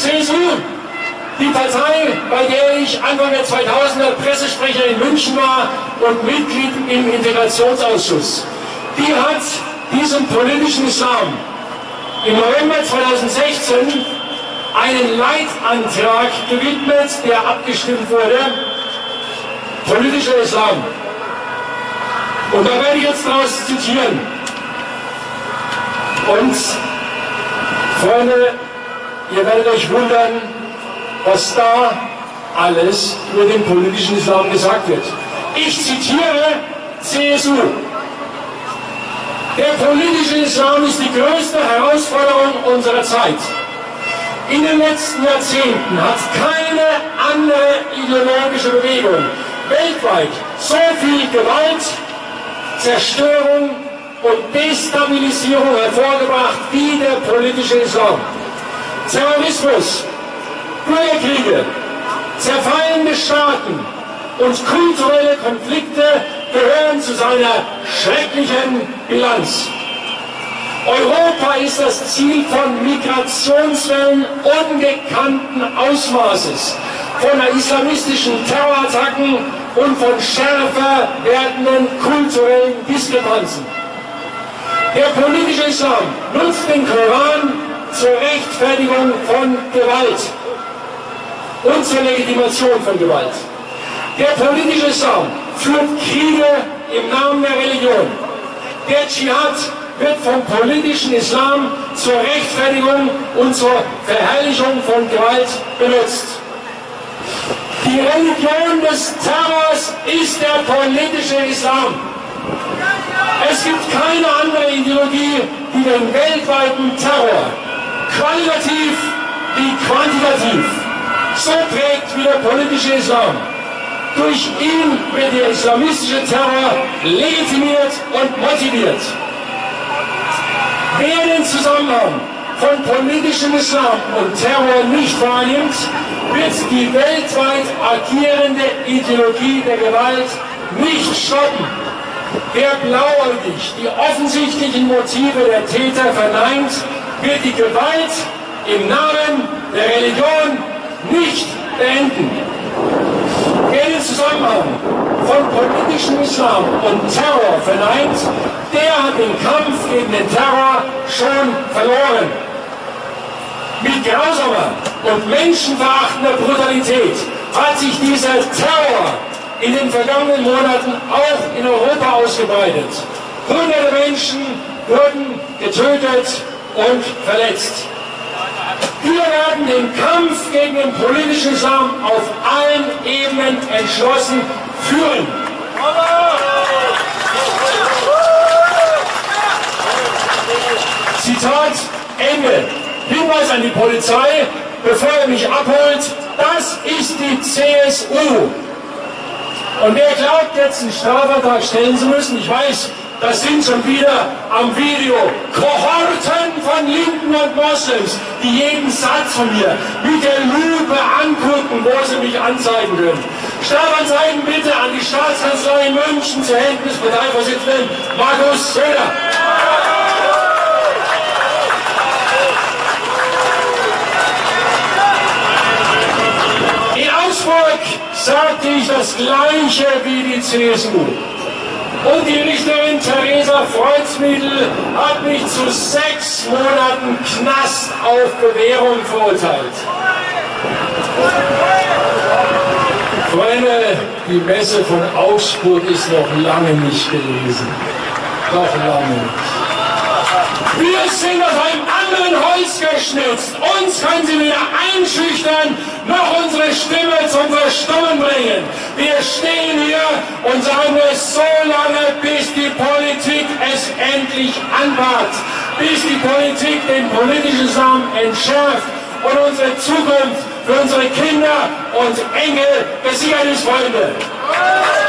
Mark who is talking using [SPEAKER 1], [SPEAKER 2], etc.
[SPEAKER 1] CSU, die Partei, bei der ich Anfang der 2000er Pressesprecher in München war und Mitglied im Integrationsausschuss, die hat diesem politischen Islam im November 2016 einen Leitantrag gewidmet, der abgestimmt wurde, politischer Islam. Und da werde ich jetzt daraus zitieren. Und, Freunde, ihr werdet euch wundern, was da alles über den politischen Islam gesagt wird. Ich zitiere CSU. Der politische Islam ist die größte Herausforderung unserer Zeit. In den letzten Jahrzehnten hat keine andere ideologische Bewegung weltweit so viel Gewalt, Zerstörung und Destabilisierung hervorgebracht wie der politische Islam. Terrorismus, Bürgerkriege, zerfallende Staaten und kulturelle Konflikte gehören zu seiner schrecklichen Bilanz. Europa ist das Ziel von Migrationswellen ungekannten Ausmaßes, von islamistischen Terrorattacken und von schärfer werdenden kulturellen Diskrepanzen. Der politische Islam nutzt den Koran zur Rechtfertigung von Gewalt und zur Legitimation von Gewalt. Der politische Islam führt Kriege im Namen der Religion. Der Dschihad wird vom politischen Islam zur Rechtfertigung und zur Verherrlichung von Gewalt benutzt. Die Religion des Terrors ist der politische Islam. Es gibt keine andere Ideologie, die den weltweiten Terror qualitativ wie quantitativ so trägt wie der politische Islam. Durch ihn wird der islamistische Terror legitimiert und motiviert. Wer den Zusammenhang von politischem Islam und Terror nicht wahrnimmt, wird die weltweit agierende Ideologie der Gewalt nicht stoppen. Wer blauäugig die offensichtlichen Motive der Täter verneint, wird die Gewalt im Namen der Religion nicht beenden. Wer den Zusammenhang von politischem Islam und Terror verneint, der hat den Kampf gegen den Terror schon verloren. Mit grausamer und menschenverachtender Brutalität hat sich dieser Terror in den vergangenen Monaten auch in Europa ausgebreitet. Hunderte Menschen wurden getötet und verletzt. Wir werden den Kampf gegen den politischen Islam auf allen Ebenen entschlossen führen. Zitat Ende. Hinweis an die Polizei, bevor er mich abholt, das ist die CSU. Und wer glaubt, jetzt einen Strafvertrag stellen zu müssen, ich weiß, das sind schon wieder am Video Kohorten von Linken und Moslems, die jeden Satz von mir mit der Lupe angucken, wo sie mich anzeigen können. Strafanzeigen bitte an die Staatskanzlei in München zur Händen des Parteivorsitzenden Markus Söder. In Augsburg sagte ich das Gleiche wie die CSU. Und die Richterin Theresa Freudsmiedl hat mich zu 6 Monaten Knast auf Bewährung verurteilt. Freunde, die Messe von Augsburg ist noch lange nicht gelesen. Noch lange nicht. Wir sind aus einem anderen Holz geschnitzt. Uns können sie weder einschüchtern, noch unsere Stimme zum Verstummen bringen. Wir stehen hier und sagen es so lange, bis die Politik es endlich anpackt. Bis die Politik den politischen Islam entschärft und unsere Zukunft für unsere Kinder und Enkel gesichert ist, Freunde.